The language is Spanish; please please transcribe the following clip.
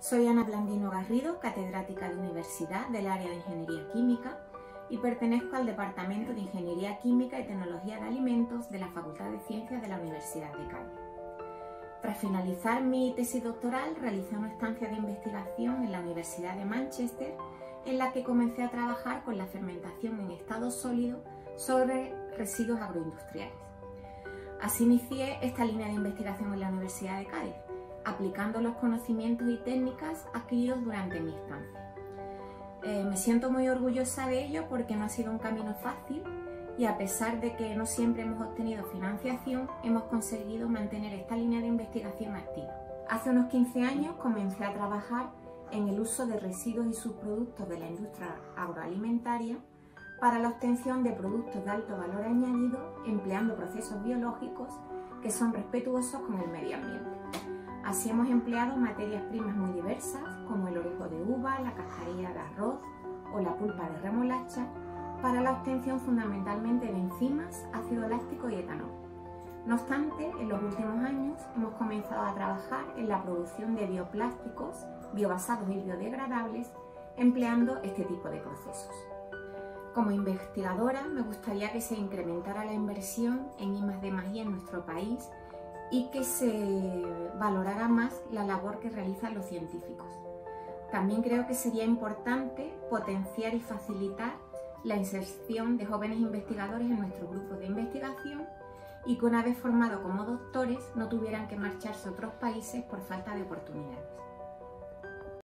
Soy Ana Blandino Garrido, catedrática de Universidad del área de Ingeniería Química y pertenezco al Departamento de Ingeniería Química y Tecnología de Alimentos de la Facultad de Ciencias de la Universidad de Cádiz. Tras finalizar mi tesis doctoral, realicé una estancia de investigación en la Universidad de Manchester, en la que comencé a trabajar con la fermentación en estado sólido sobre residuos agroindustriales. Así inicié esta línea de investigación en la Universidad de Cádiz, aplicando los conocimientos y técnicas adquiridos durante mi estancia. Me siento muy orgullosa de ello porque no ha sido un camino fácil y a pesar de que no siempre hemos obtenido financiación, hemos conseguido mantener esta línea de investigación activa. Hace unos 15 años comencé a trabajar en el uso de residuos y subproductos de la industria agroalimentaria para la obtención de productos de alto valor añadido empleando procesos biológicos que son respetuosos con el medio ambiente. Así hemos empleado materias primas muy diversas como el orejo de uva, la cascarilla de arroz o la pulpa de remolacha para la obtención fundamentalmente de enzimas, ácido láctico y etanol. No obstante, en los últimos años hemos comenzado a trabajar en la producción de bioplásticos, biobasados y biodegradables empleando este tipo de procesos. Como investigadora me gustaría que se incrementara la inversión en I+D+I en nuestro país y que se valorara más la labor que realizan los científicos. También creo que sería importante potenciar y facilitar la inserción de jóvenes investigadores en nuestros grupos de investigación y que una vez formados como doctores no tuvieran que marcharse a otros países por falta de oportunidades.